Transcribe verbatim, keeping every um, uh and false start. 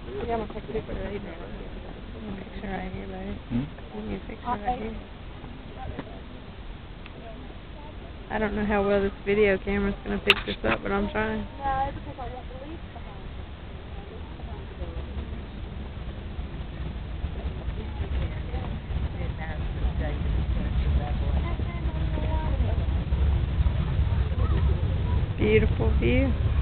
Yeah, I'm gonna take a picture right now. Picture right here, baby. Hmm? Give me a picture right here. I don't know how well this video camera's gonna pick this up, but I'm trying. No, because I want the leaves behind Beautiful view.